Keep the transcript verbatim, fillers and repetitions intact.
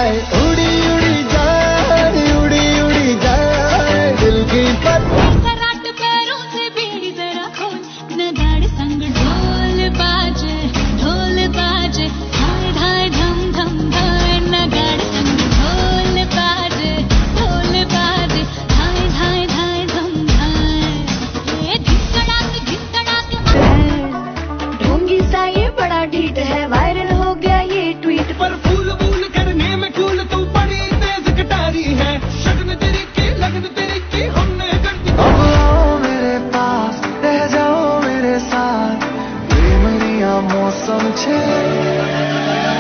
जाए, उड़ी उड़ी जाए, उड़ी उड़ी जाए दिल की पत्ती। कराट पैरों से बीड़ी जरा खोल, नगाड़े संग ढोल बाजे, ढोल बाजे, धाय धाय धम धम धाय, नगाड़े संग ढोल बाजे, ढोल बाजे, धाय धाय धाय धम धाय। ये धिकड़ाक धिकड़ाक ढोंगी सा ये बड़ा ढीठ है, वायरल हो गया ये ट्वीट। पर फूल फूल करने में कूल तू बड़ी तेज कटारी है, शगन तेरी की लगन तेरी की हमने कर दी। अब आओ मेरे पास, रह जाओ मेरे साथ, प्रेम लिया मौसम छे।